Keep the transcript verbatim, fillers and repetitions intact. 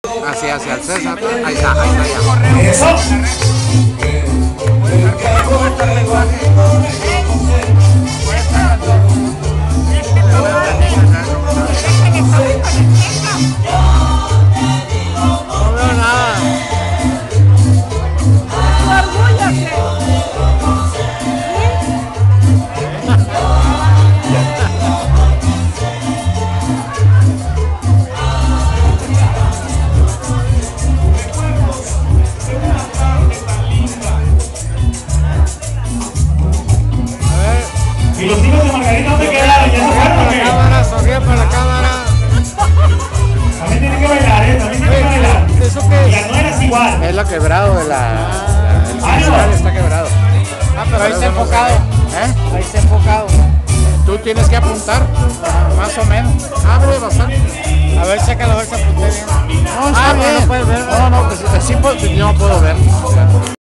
Así, hacia el César. Ahí está, ahí está ya. Eso. No veo nada. ¿Y los hijos de Margarita dónde quedaron? ¿Ya se fueron o qué? Cámara, sonríe para la cámara. También tienen que bailar, ¿eh? También tienen que bailar. ¿Eso qué Y es? las nueras igual. Es la quebrado de la... El Ah, cristal no. está quebrado. Ah, pero ahí está eso no se enfocado. ve. ¿Eh? Ahí está enfocado. Tú tienes que apuntar. Más o menos. Abre bastante. A ver, chécalo, a ver si apunté bien. No, está Ah, no, bien. no puedes ver, No, no, pues, sí, puedo- yo no puedo ver.